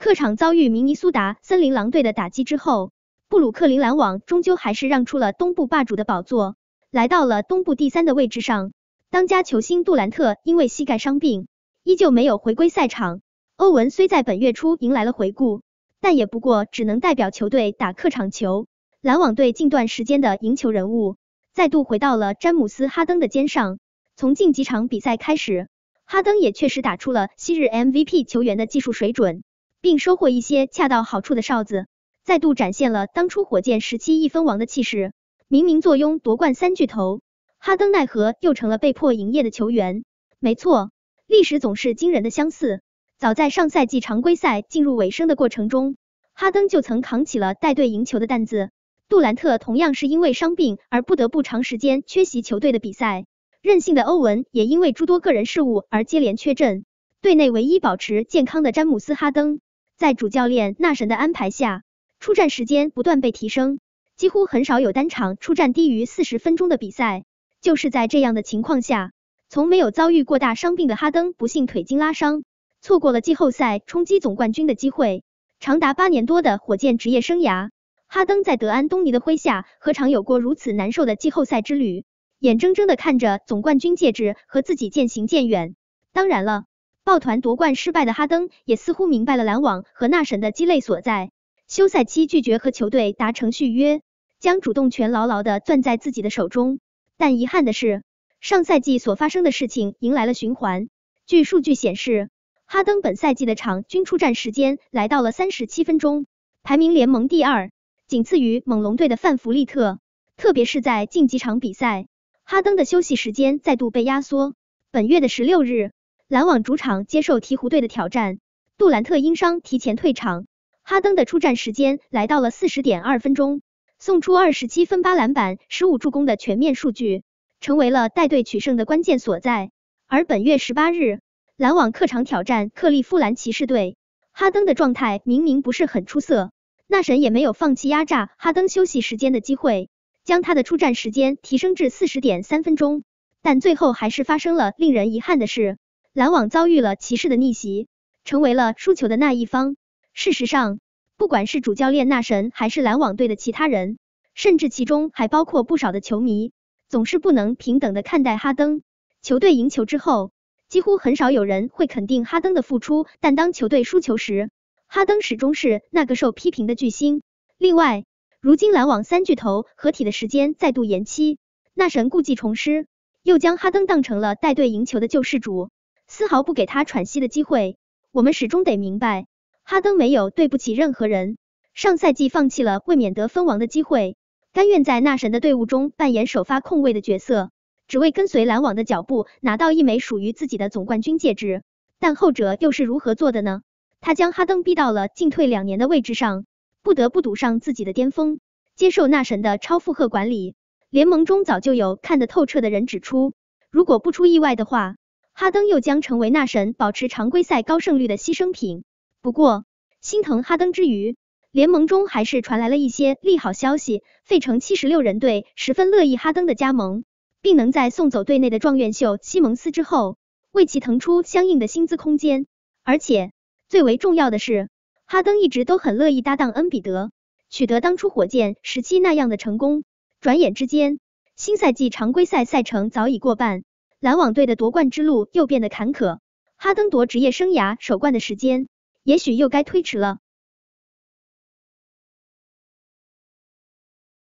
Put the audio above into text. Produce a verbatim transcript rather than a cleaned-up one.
客场遭遇明尼苏达森林狼队的打击之后，布鲁克林篮网终究还是让出了东部霸主的宝座，来到了东部第三的位置上。当家球星杜兰特因为膝盖伤病，依旧没有回归赛场。欧文虽在本月初迎来了回顾，但也不过只能代表球队打客场球。篮网队近段时间的赢球人物再度回到了詹姆斯·哈登的肩上。从近几场比赛开始，哈登也确实打出了昔日 M V P 球员的技术水准，并收获一些恰到好处的哨子，再度展现了当初火箭时期一分王的气势。明明坐拥夺冠三巨头，哈登奈何又成了被迫营业的球员。没错，历史总是惊人的相似。早在上赛季常规赛进入尾声的过程中，哈登就曾扛起了带队赢球的担子。杜兰特同样是因为伤病而不得不长时间缺席球队的比赛。任性的欧文也因为诸多个人事务而接连缺阵。队内唯一保持健康的詹姆斯·哈登，在主教练纳神的安排下，出战时间不断被提升，几乎很少有单场出战低于四十分钟的比赛。就是在这样的情况下，从没有遭遇过大伤病的哈登不幸腿筋拉伤，错过了季后赛冲击总冠军的机会。长达八年多的火箭职业生涯，哈登在德安东尼的麾下何尝有过如此难受的季后赛之旅，眼睁睁地看着总冠军戒指和自己渐行渐远。当然了，抱团夺冠失败的哈登也似乎明白了篮网和纳神的鸡肋所在，休赛期拒绝和球队达成续约，将主动权牢牢地攥在自己的手中。但遗憾的是，上赛季所发生的事情迎来了循环。据数据显示，哈登本赛季的场均出战时间来到了三十七分钟，排名联盟第二，仅次于猛龙队的范弗利特。特别是在近几场比赛，哈登的休息时间再度被压缩。本月的十六日，篮网主场接受鹈鹕队的挑战，杜兰特因伤提前退场，哈登的出战时间来到了 四十点二分钟，送出二十七分八篮板十五助攻的全面数据，成为了带队取胜的关键所在。而本月十八日，篮网客场挑战克利夫兰骑士队，哈登的状态明明不是很出色，纳神也没有放弃压榨哈登休息时间的机会，将他的出战时间提升至 四十点三分钟。但最后还是发生了令人遗憾的事，篮网遭遇了骑士的逆袭，成为了输球的那一方。事实上，不管是主教练纳神还是篮网队的其他人，甚至其中还包括不少的球迷，总是不能平等的看待哈登。球队赢球之后，几乎很少有人会肯定哈登的付出，但当球队输球时，哈登始终是那个受批评的巨星。另外，如今篮网三巨头合体的时间再度延期，纳神故技重施，又将哈登当成了带队赢球的救世主，丝毫不给他喘息的机会。我们始终得明白，哈登没有对不起任何人，上赛季放弃了卫冕得分王的机会，甘愿在纳神的队伍中扮演首发控卫的角色，只为跟随篮网的脚步拿到一枚属于自己的总冠军戒指。但后者又是如何做的呢？他将哈登逼到了进退两年的位置上，不得不赌上自己的巅峰，接受纳神的超负荷管理。联盟中早就有看得透彻的人指出，如果不出意外的话，哈登又将成为纳神保持常规赛高胜率的牺牲品。不过，心疼哈登之余，联盟中还是传来了一些利好消息。费城七十六人队十分乐意哈登的加盟，并能在送走队内的状元秀西蒙斯之后，为其腾出相应的薪资空间。而且，最为重要的是，哈登一直都很乐意搭档恩比德，取得当初火箭时期那样的成功。转眼之间，新赛季常规赛赛程早已过半，篮网队的夺冠之路又变得坎坷，哈登夺职业生涯首冠的时间，也许又该推迟了。